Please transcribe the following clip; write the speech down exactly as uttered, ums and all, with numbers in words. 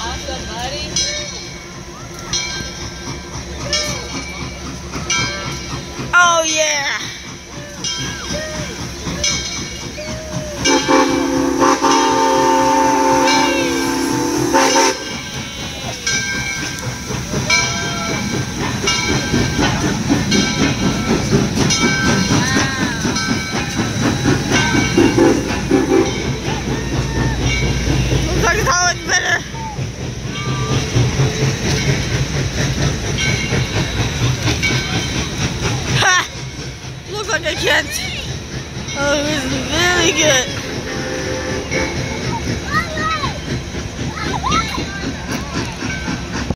Awesome, buddy. Oh yeah! Looks like it's always better. Ha! Looks like I can't. Oh, it was really good.